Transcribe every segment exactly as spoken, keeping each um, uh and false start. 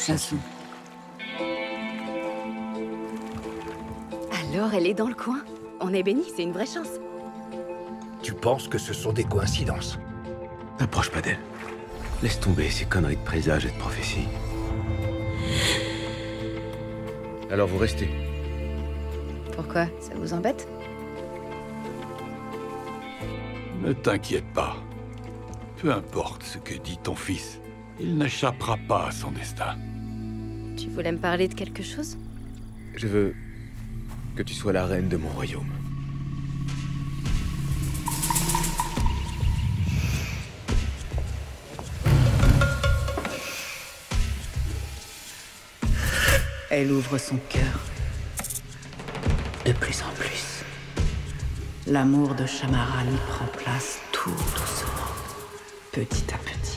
Chassou. Alors, elle est dans le coin. On est béni, c'est une vraie chance. Tu penses que ce sont des coïncidences? N'approche pas d'elle. Laisse tomber ces conneries de présages et de prophéties. Alors vous restez. Pourquoi? Ça vous embête? Ne t'inquiète pas. Peu importe ce que dit ton fils, il n'échappera pas à son destin. Tu voulais me parler de quelque chose? Je veux que tu sois la reine de mon royaume. Elle ouvre son cœur. De plus en plus. L'amour de Shamaran prend place tout doucement, petit à petit.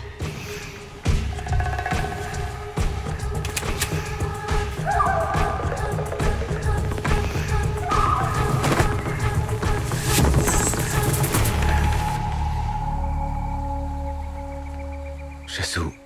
Chassou.